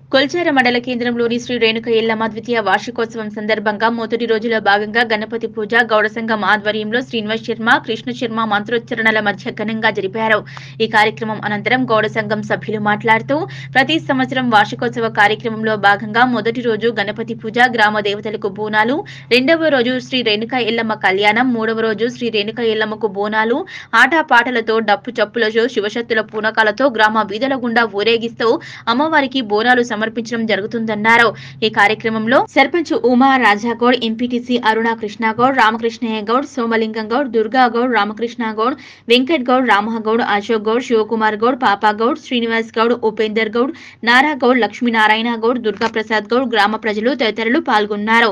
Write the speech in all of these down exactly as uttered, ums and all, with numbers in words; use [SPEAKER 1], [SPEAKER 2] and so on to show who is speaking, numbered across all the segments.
[SPEAKER 1] కొల్చార మండల కేంద్రంలోని శ్రీ రేణుక ఎల్లమ్మ ద్వితీయ వార్షికోత్సవం సందర్భంగా మొదటి రోజులో భాగంగా గణపతి పూజ గౌడ సంఘం ఆధ్వర్యంలో శ్రీనివాస్ శర్మ కృష్ణ శర్మ మంత్రోచ్చరణల మధ్య ఘనంగా జరిపారు. ఈ కార్యక్రమం అనంతరం గౌడ సంఘం సభ్యులు మాట్లాడుతూ ప్రతి సంవత్సరం వార్షికోత్సవ కార్యక్రమంలో భాగంగా మొదటి రోజు గణపతి పూజ, గ్రామ దేవతలకు బోనాలు, రెండవ రోజు శ్రీ రేణుక ఎల్లమ్మ కళ్యాణం, మూడవ రోజు శ్రీ రేణుక ఎల్లమ్మకు బోనాలు, ఆటపాటలతో డప్పు చప్పులతో శివశక్తుల పూనకాలతో గ్రామ వీధుల గుండా ఊరేగిస్తూ అమ్మవారికి బోనాలు సమర్పించడం జరుగుతుందన్నారు. ఈ కార్యక్రమంలో సర్పంచ్ ఉమా రాజాగౌడ్, ఎంపీటీసీ అరుణ కృష్ణగౌడ్, రామకృష్ణయ్య గౌడ్, సోమలింగం గౌడ్, దుర్గా గౌడ్, రామకృష్ణ గౌడ్, వెంకట్ గౌడ్, రామగౌడ్, అశోక్ గౌడ్, శివకుమార్ గౌడ్, పాపా గౌడ్, శ్రీనివాస్ గౌడ్, ఉపేందర్ గౌడ్, నారా గౌడ్, లక్ష్మీనారాయణ గౌడ్, దుర్గా ప్రసాద్ గౌడ్, గ్రామ ప్రజలు తదితరులు పాల్గొన్నారు.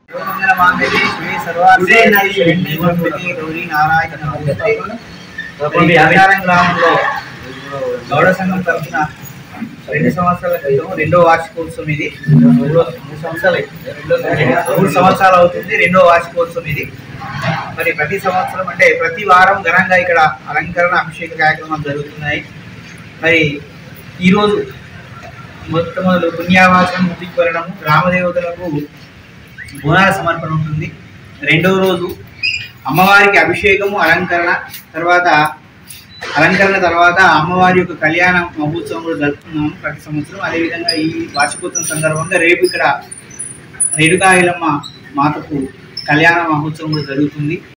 [SPEAKER 2] రెండు సంవత్సరాల క్రితం రెండో వార్షికోత్సవం ఇది. మూడు సంవత్సరాలు మూడు సంవత్సరాలు అవుతుంది రెండో వార్షికోత్సవం ఇది. మరి ప్రతి సంవత్సరం అంటే ప్రతి వారం ఘనంగా ఇక్కడ అలంకరణ అభిషేక కార్యక్రమాలు జరుగుతున్నాయి. మరి ఈరోజు మొట్టమొదలు పుణ్యావాచనం, ముద్దికరణం, గ్రామదేవతలకు బోనాల సమర్పణ ఉంటుంది. రెండవ రోజు అమ్మవారికి అభిషేకము, అలంకరణ తర్వాత అలంకరణ తర్వాత అమ్మవారి యొక్క కళ్యాణ మహోత్సవం కూడా జరుపుతున్నాము ప్రతి సంవత్సరం. అదేవిధంగా ఈ వార్షికోత్సవం సందర్భంగా రేపు ఇక్కడ రేణుకా ఎల్లమ్మ మాతకు కళ్యాణ మహోత్సవం కూడా జరుగుతుంది.